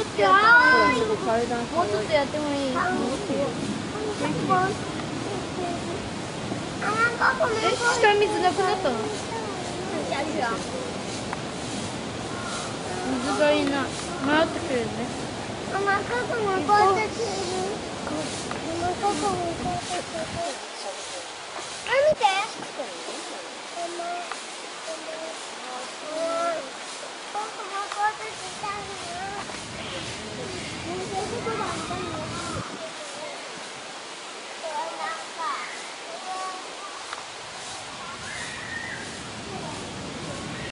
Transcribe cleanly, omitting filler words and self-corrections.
ってやってもいい。もうちょっとやってもいい。下水なくなったの？水がいいな。回ってくるね。